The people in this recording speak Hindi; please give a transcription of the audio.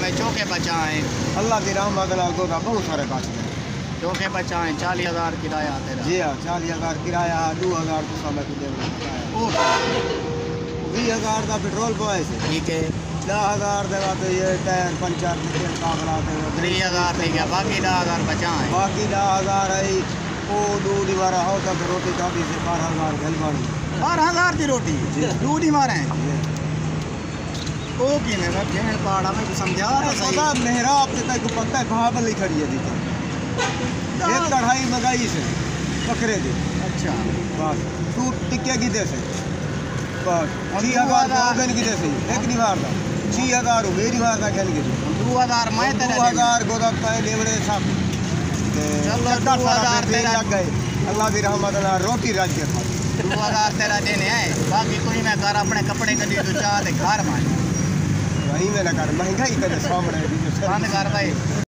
गए चौके बचाएं। अल्लाह की रहमत नाल तो बहुत सारे बच गए। चौके बचाएं 40,000 किराया तेरा। जी हाँ 40,000 किराया 2,000 तो समय को दे 20,000 का पेट्रोल पाए से ठीक है 10,000 देगा तो ये टायर पंचर तेल कागला 3,000 ले गया बाकी 10,000 बचाएं। बाकी 10,000 है वो दूध वाला हो तक रोटी चाबी से 12,000 गल बन 12,000 की रोटी दूध ही मारे ओ की ने घेण पाड़ा में समझा तो सही। पता मेरा आपसे तक पता है कहाँ पर खड़ी है दीदी एक कढ़ाई मंगाई से बकरे की। अच्छा बस तू टिक्के की दे से बस 6,000 की दे से एक नहीं मारता 6,000 मेरी मारता खेल के 2,000 मैं तेरा 2,000 गोदक का लेवड़े सब चलो 2,000 तेरा लग गए। अल्लाह की रहमत नाल रोटी राज के खा 2,000 तेरा देने है बाकी कोई मैं घर अपने कपड़े कदी तो चाह दे घर मान वही में ना कर महंगाई करे सामने बंद कर भाई।